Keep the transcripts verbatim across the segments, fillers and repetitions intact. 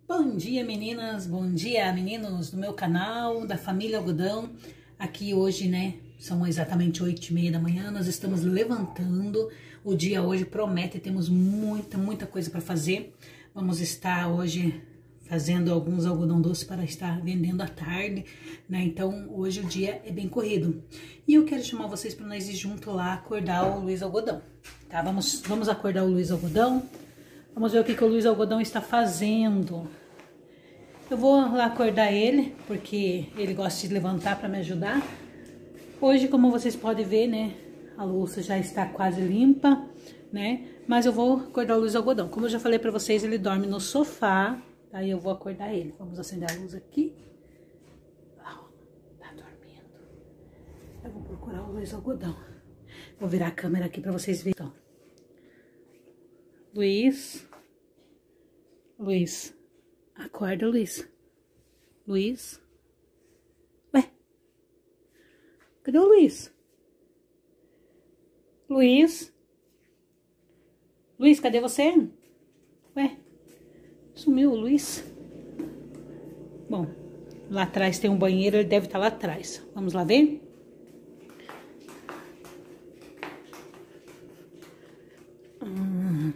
Bom dia, meninas, bom dia, meninos do meu canal, da família Algodão. Aqui hoje, né, são exatamente oito e meia da manhã, nós estamos levantando. O dia hoje promete, temos muita, muita coisa para fazer. Vamos estar hoje fazendo alguns algodão doce para estar vendendo à tarde, né? Então, hoje o dia é bem corrido. E eu quero chamar vocês para nós ir junto lá acordar o Luiz Algodão, tá? Vamos, vamos acordar o Luiz Algodão. Vamos ver o que, que o Luiz Algodão está fazendo. Eu vou lá acordar ele, porque ele gosta de levantar para me ajudar. Hoje, como vocês podem ver, né, a louça já está quase limpa, né? Mas eu vou acordar o Luiz Algodão. Como eu já falei para vocês, ele dorme no sofá, aí eu vou acordar ele. Vamos acender a luz aqui. Ah, tá dormindo. Eu vou procurar o Luiz Algodão. Vou virar a câmera aqui para vocês verem. Então. Luiz, Luiz, acorda, Luiz, Luiz, ué, cadê o Luiz? Luiz, Luiz, cadê você? Ué, sumiu o Luiz. Bom, lá atrás tem um banheiro, ele deve estar lá atrás, vamos lá ver? Hum.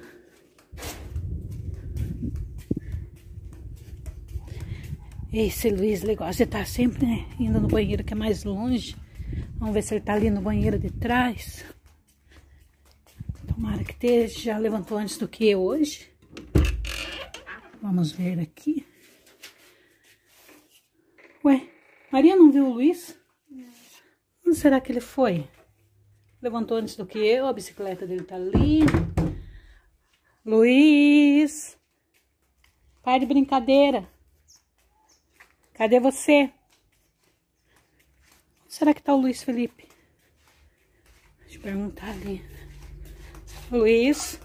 Esse Luiz, ele gosta de estar sempre, né, indo no banheiro que é mais longe. Vamos ver se ele tá ali no banheiro de trás. Tomara que esteja, já levantou antes do que eu hoje. Vamos ver aqui. Ué, Maria não viu o Luiz? Não. Onde será que ele foi? Levantou antes do que eu, a bicicleta dele tá ali. Luiz! Pai de brincadeira! Cadê você? Será que tá o Luiz Felipe? Deixa eu perguntar ali. Luiz?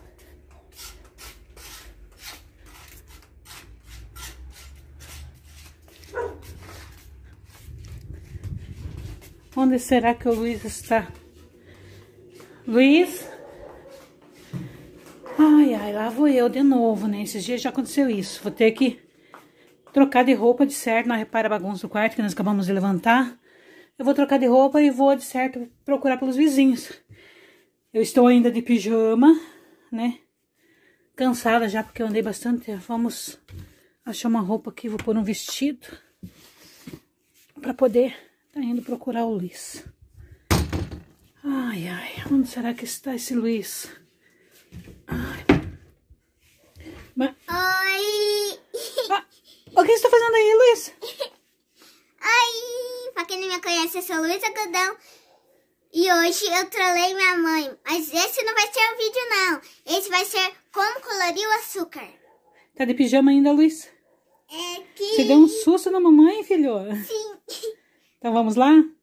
Onde será que o Luiz está? Luiz? Ai, ai, lá vou eu de novo, né? Esses dias já aconteceu isso. Vou ter que trocar de roupa, de certo, não repara a bagunça do quarto que nós acabamos de levantar. Eu vou trocar de roupa e vou, de certo, procurar pelos vizinhos. Eu estou ainda de pijama, né? Cansada já, porque eu andei bastante. Vamos achar uma roupa aqui, vou pôr um vestido. Pra poder tá indo procurar o Luiz. Ai, ai, onde será que está esse Luiz? Ai. Mas... Oi! Ah, o que você tá fazendo aí, Luiz? Oi! Pra quem não me conhece, eu sou Luiz Algodão. E hoje eu trolei minha mãe. Mas esse não vai ser um vídeo, não. Esse vai ser como colorir o açúcar. Tá de pijama ainda, Luiz? É que... Você deu um susto na mamãe, filho? Sim. Então vamos lá?